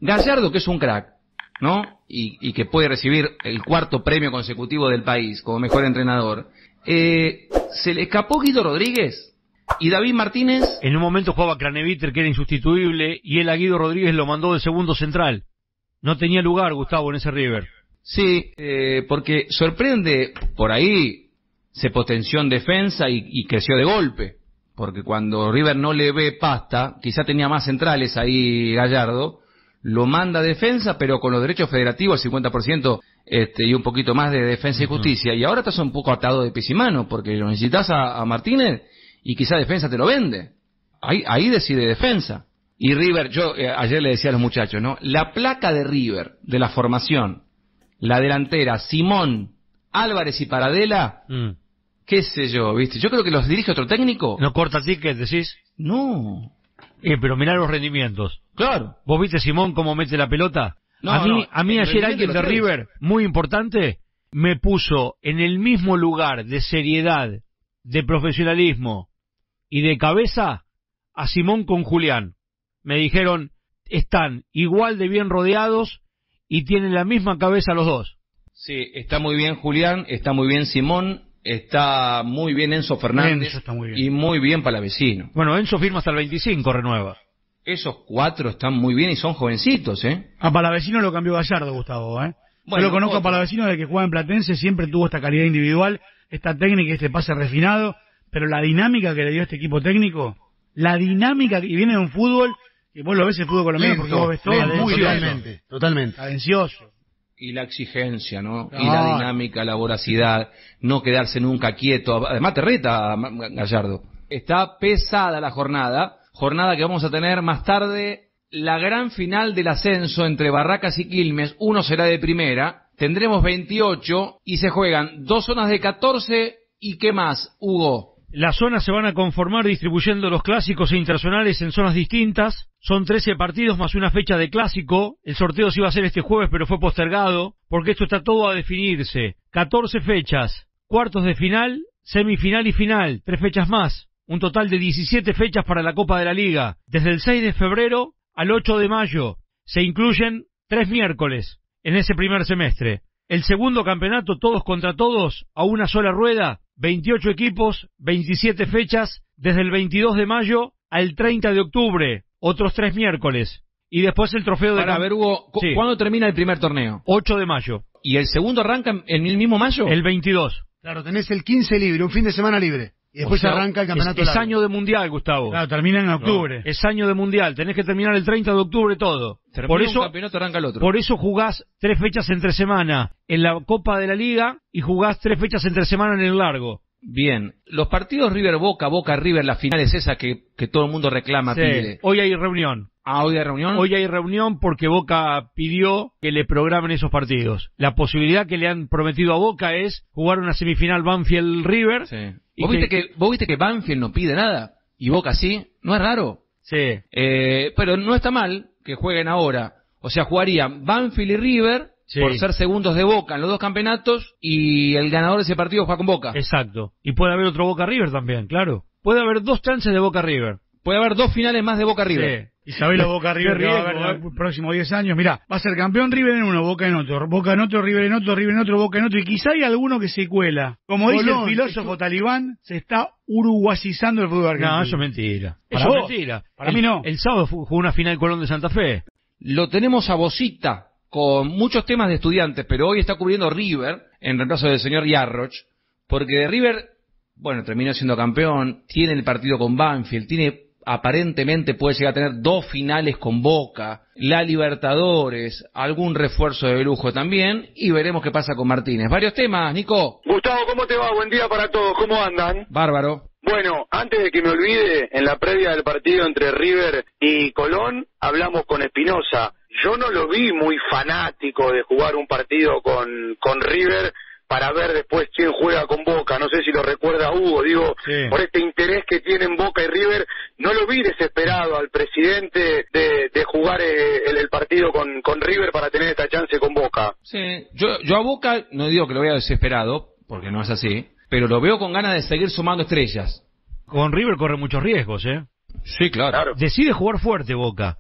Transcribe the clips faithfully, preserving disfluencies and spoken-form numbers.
Gallardo, que es un crack, ¿no? Y, y que puede recibir el cuarto premio consecutivo del país como mejor entrenador. Eh, ¿Se le escapó Guido Rodríguez? ¿Y David Martínez? En un momento jugaba Craneviter, que era insustituible, y él a Guido Rodríguez lo mandó de segundo central. No tenía lugar, Gustavo, en ese River. Sí, eh, porque sorprende, por ahí se potenció en defensa y, y creció de golpe. Porque cuando River no le ve pasta, quizá tenía más centrales ahí Gallardo, lo manda a defensa, pero con los derechos federativos, el cincuenta por ciento este, y un poquito más de defensa y justicia. Y ahora estás un poco atado de pies y mano, porque lo necesitas a, a Martínez y quizá defensa te lo vende. Ahí, ahí decide defensa. Y River, yo eh, ayer le decía a los muchachos, ¿no? La placa de River, de la formación, la delantera, Simón, Álvarez y Paradela, mm. qué sé yo, ¿viste? Yo creo que los dirige otro técnico. ¿No corta ticket, decís? No. Eh, pero mirá los rendimientos. Claro. ¿Vos viste Simón cómo mete la pelota? No, a mí, no, a mí ayer alguien de River, muy importante, me puso en el mismo lugar de seriedad, de profesionalismo y de cabeza a Simón con Julián. Me dijeron, están igual de bien rodeados y tienen la misma cabeza los dos. Sí, está muy bien Julián, está muy bien Simón, está muy bien Enzo Fernández Enzo está muy bien. Y muy bien Palavecino. Bueno, Enzo firma hasta el veinticinco, renueva. Esos cuatro están muy bien y son jovencitos, ¿eh? A Palavecino lo cambió Gallardo, Gustavo, ¿eh? Bueno, Yo lo conozco otro. a Palavecino desde que jugaba en Platense, siempre tuvo esta calidad individual, esta técnica y este pase refinado, pero la dinámica que le dio este equipo técnico, la dinámica que viene de un fútbol, que vos lo ves el fútbol colombiano porque vos ves todo, lento, muy totalmente, lento, totalmente. cadencioso. Y la exigencia, ¿no? No. Y la dinámica, la voracidad, no quedarse nunca quieto. Además te reta Gallardo. Está pesada la jornada, jornada que vamos a tener más tarde, la gran final del ascenso entre Barracas y Quilmes, uno será de primera, tendremos veintiocho y se juegan dos zonas de catorce y ¿qué más, Hugo? Las zonas se van a conformar distribuyendo los clásicos e internacionales en zonas distintas. Son trece partidos más una fecha de clásico. El sorteo se iba a hacer este jueves, pero fue postergado, porque esto está todo a definirse. catorce fechas, cuartos de final, semifinal y final, tres fechas más. Un total de diecisiete fechas para la Copa de la Liga. Desde el seis de febrero al ocho de mayo. Se incluyen tres miércoles en ese primer semestre. El segundo campeonato, todos contra todos, a una sola rueda, veintiocho equipos, veintisiete fechas, desde el veintidós de mayo al treinta de octubre, otros tres miércoles. Y después el trofeo de... Para ver, Hugo, Sí. ¿cuándo termina el primer torneo? ocho de mayo. ¿Y el segundo arranca en el mismo mayo? El veintidós. Claro, tenés el quince libre, un fin de semana libre. Y después O sea, arranca el campeonato Es, es largo. año de mundial, Gustavo. Claro, termina en octubre. Es año de mundial, tenés que terminar el treinta de octubre todo. Termina Por un eso, campeonato, arranca el otro. por eso jugás tres fechas entre semana en la Copa de la Liga y jugás tres fechas entre semana en el largo. Bien, los partidos River-Boca, Boca-River, la final es esa que, que todo el mundo reclama, Sí. pide. Hoy hay reunión. Ah, hoy hay reunión. Hoy hay reunión porque Boca pidió que le programen esos partidos. La posibilidad que le han prometido a Boca es jugar una semifinal Banfield-River. Sí. Y ¿Vos, que- viste que, vos viste que Banfield no pide nada y Boca sí, ¿no es raro? Sí. Eh, pero no está mal que jueguen ahora. O sea, jugarían Banfield y River Sí. por ser segundos de Boca en los dos campeonatos y el ganador de ese partido juega con Boca. Exacto. Y puede haber otro Boca-River también, claro. Puede haber dos chances de Boca-River. Puede haber dos finales más de Boca-River. Sí. Y sabés los Boca River Qué que va a riesgo, haber en ¿eh? los próximos diez años. Mirá, va a ser campeón River en uno, Boca en otro, Boca en otro, River en otro, River en otro, Boca en otro. Y quizá hay alguno que se cuela. Como dice Colón, el filósofo talibán, se está uruguayizando el fútbol argentino. No, eso es mentira. Para Eso es vos. mentira. Para El- mí no. El sábado fu- jugó una final Colón de Santa Fe. Lo tenemos a Bocita con muchos temas de estudiantes, pero hoy está cubriendo River en reemplazo del señor Yarroch, porque de River, bueno, terminó siendo campeón, tiene el partido con Banfield, tiene aparentemente puede llegar a tener dos finales con Boca, la Libertadores, algún refuerzo de lujo también, y veremos qué pasa con Martínez. Varios temas, Nico. Gustavo, ¿cómo te va? Buen día para todos, ¿cómo andan? Bárbaro. Bueno, antes de que me olvide, en la previa del partido entre River y Colón, hablamos con Espinosa. Yo no lo vi muy fanático de jugar un partido con, con River para ver después quién juega con Boca. No sé si lo recuerda Hugo, digo, Sí. por este interés que tienen Boca y River, no lo vi desesperado al presidente de, de jugar eh, el, el partido con, con River para tener esta chance con Boca. Sí, yo, yo a Boca no digo que lo vea desesperado, porque no es así, pero lo veo con ganas de seguir sumando estrellas. Con River corre muchos riesgos, ¿eh? Sí, claro. Claro. Decide jugar fuerte Boca.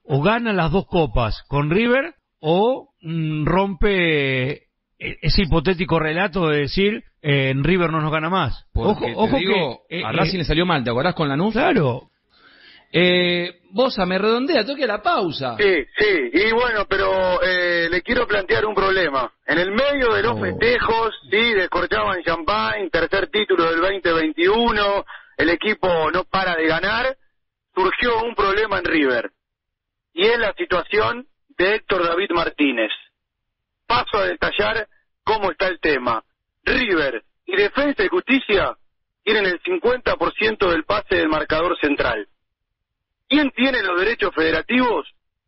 o gana las dos copas con River o mm, rompe ese hipotético relato de decir eh, en River no nos gana más. Porque ojo, ojo digo, que... Eh, a Racing eh, le salió mal, ¿te acordás con Lanús? Claro. Eh, Bosa, me redondea, toque la pausa. Sí, sí, y bueno, pero eh, le quiero plantear un problema. En el medio de los Oh. festejos, sí, descorchaban champagne, tercer título del veinte veintiuno, el equipo no para de ganar, surgió un problema en River. Y es la situación de Héctor David Martínez. Paso a detallar cómo está el tema. River y Defensa y Justicia tienen el cincuenta por ciento del pase del marcador central. ¿Quién tiene los derechos federativos?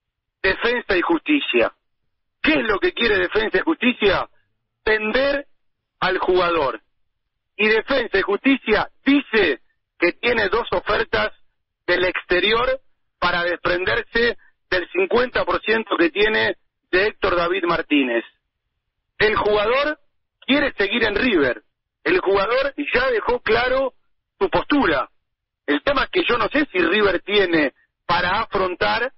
Defensa y Justicia. ¿Qué es lo que quiere Defensa y Justicia? Vender al jugador. Y Defensa y Justicia dice que tiene dos ofertas del exterior para desprenderse del cincuenta por ciento que tiene de Héctor David Martínez. El jugador quiere seguir en River. El jugador ya dejó claro su postura. El tema es que yo no sé si River tiene para afrontar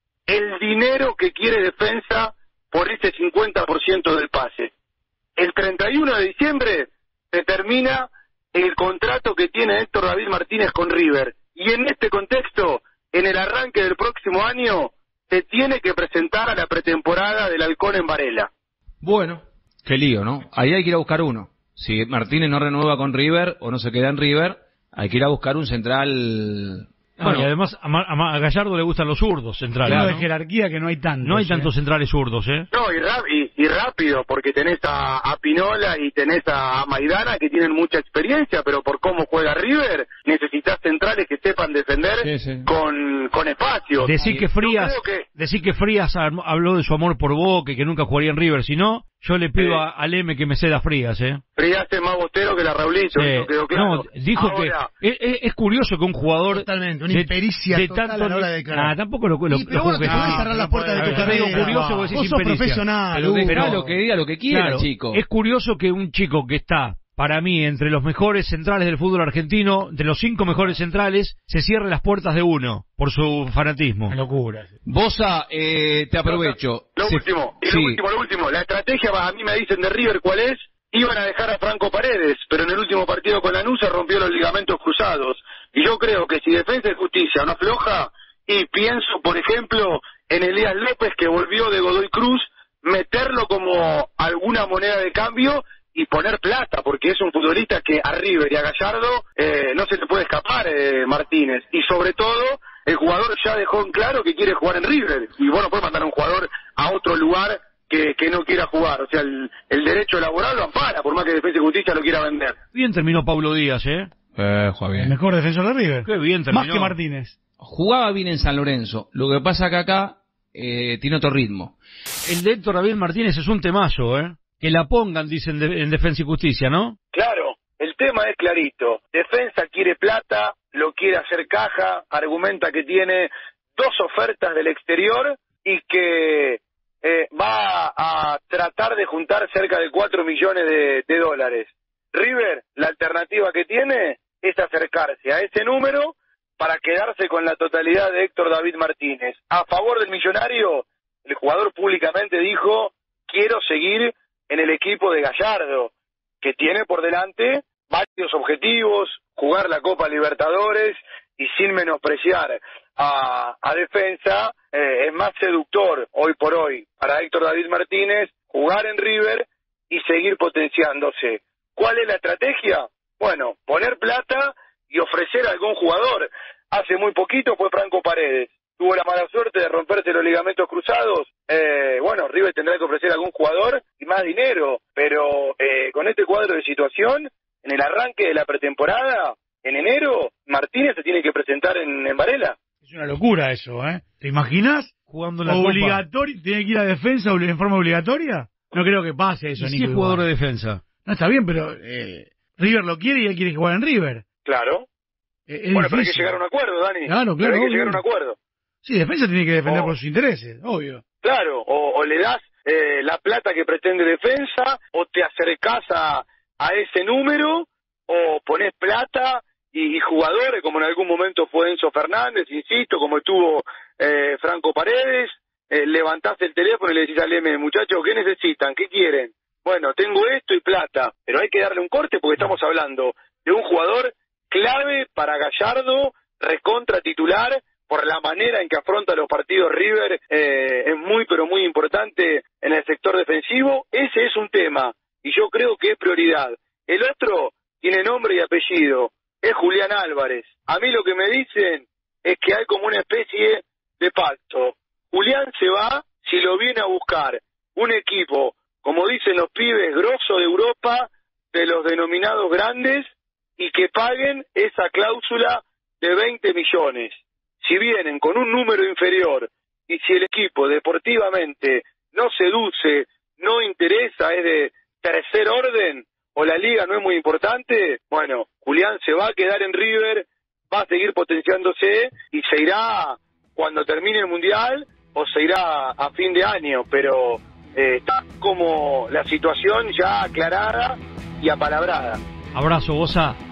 el dinero que quiere Defensa por ese cincuenta por ciento del pase. El treinta y uno de diciembre se termina el contrato que tiene Héctor David Martínez con River. Y en este contexto, en el arranque del próximo año, se tiene que presentar a la pretemporada del Halcón en Varela. Bueno, qué lío, ¿no? Ahí hay que ir a buscar uno. Si Martínez no renueva con River o no se queda en River, hay que ir a buscar un central. Bueno, Bueno, y además a, Ma- a Gallardo le gustan los zurdos centrales. Claro, ¿no? de jerarquía que no hay tantos. No hay ¿eh? tantos centrales zurdos, ¿eh? No, y, ra- y, y rápido, porque tenés a, a Pinola y tenés a, a Maidana que tienen mucha experiencia, pero por cómo juega River, necesitas centrales que sepan defender Sí, sí. con, con espacio. Decir que Yo Frías, creo que- decir que Frías ha- habló de su amor por Boca y que nunca jugaría en River, si no, yo le pido Sí. a, al M que me ceda Frías, ¿eh? Frías es más bostero que la Raulito, Sí. eso quedó claro. No, dijo Ahora, que es, es- es curioso que un jugador Totalmente, una impericia total a la hora de declarar. Nah, tampoco lo, lo, Sí, pero lo vos juzgues. no podés Ah, cerrar las no puertas de podés. tu Yo te digo carrera. curioso, vos decís Vos sos impericia. profesional, pero Hugo. déjalo que diga lo que quiera, Claro, chico. es curioso que un chico que está, para mí, entre los mejores centrales del fútbol argentino, de los cinco mejores centrales, se cierre las puertas de uno, por su fanatismo. Una locura. Bosa, eh, te aprovecho. Lo Se- último, y sí. lo último, lo último. La estrategia, a mí me dicen de River cuál es. Iban a dejar a Franco Paredes, pero en el último partido con Lanús se rompió los ligamentos cruzados. Y yo creo que si Defensa y Justicia no afloja, y pienso, por ejemplo, en Elías López, que volvió de Godoy Cruz, meterlo como alguna moneda de cambio y poner plata, porque es un futbolista que a River y a Gallardo eh, no se le puede escapar, eh, Martínez. Y sobre todo, el jugador ya dejó en claro que quiere jugar en River. Y bueno, puede mandar a un jugador a otro lugar que, que no quiera jugar. O sea, el, el derecho laboral lo ampara, por más que Defensa y Justicia lo quiera vender. Bien terminó Pablo Díaz, ¿eh? Eh, juega El bien. mejor defensor de River. Qué bien terminó. Más que Martínez. Jugaba bien en San Lorenzo. Lo que pasa que acá eh, tiene otro ritmo. El de Héctor David Martínez es un temazo, ¿eh? Que la pongan, dicen de- en Defensa y Justicia, ¿no? Claro, el tema es clarito. Defensa quiere plata, lo quiere hacer caja, argumenta que tiene dos ofertas del exterior y que eh, va a tratar de juntar cerca de cuatro millones de, de dólares. River, la alternativa que tiene es acercarse a ese número para quedarse con la totalidad de Héctor David Martínez. A favor del millonario, el jugador públicamente dijo, quiero seguir en el equipo de Gallardo, que tiene por delante varios objetivos, jugar la Copa Libertadores, y sin menospreciar a, a Defensa, eh, es más seductor hoy por hoy para Héctor David Martínez jugar en River y seguir potenciándose. ¿Cuál es la estrategia? Bueno, poner plata y ofrecer a algún jugador. Hace muy poquito fue Franco Paredes. Tuvo la mala suerte de romperse los ligamentos cruzados. Eh, bueno, River tendrá que ofrecer a algún jugador y más dinero. Pero eh, con este cuadro de situación, en el arranque de la pretemporada, en enero, Martínez se tiene que presentar en, en Varela. Es una locura eso, ¿eh? ¿Te imaginas? Jugando en la Copa. Obligatorio, ¿tiene que ir a defensa obli- en forma obligatoria? No creo que pase eso, Y sí Nico. es jugador igual. de defensa. No, está bien, pero eh, River lo quiere y él quiere jugar en River. Claro. Eh, es Bueno, pero hay que difícil. llegar a un acuerdo, Dani. Claro, claro, Pero hay que obvio. llegar a un acuerdo. Sí, defensa tiene que defender Oh. por sus intereses, obvio. Claro, o, o le das eh, la plata que pretende Defensa, o te acercás a, a ese número, o ponés plata y, y jugadores, como en algún momento fue Enzo Fernández, insisto, como estuvo eh, Franco Paredes, eh, levantás el teléfono y le decís al M, muchachos, ¿qué necesitan? ¿Qué quieren? Bueno, tengo esto y plata, pero hay que darle un corte porque estamos hablando de un jugador clave para Gallardo, recontra titular, por la manera en que afronta los partidos River, eh, es muy pero muy importante en el sector defensivo. Ese es un tema, y yo creo que es prioridad. El otro tiene nombre y apellido, es Julián Álvarez. A mí lo que me dicen es que hay como una especie de pacto. Julián se va si lo viene a buscar un equipo, como dicen los pibes, grosso de Europa, de los denominados grandes, y que paguen esa cláusula de veinte millones. Si vienen con un número inferior y si el equipo deportivamente no seduce, no interesa, es de tercer orden o la liga no es muy importante, bueno, Julián se va a quedar en River, va a seguir potenciándose y se irá cuando termine el Mundial o se irá a fin de año, pero eh, está como la situación ya aclarada y apalabrada. Abrazo, Bosa.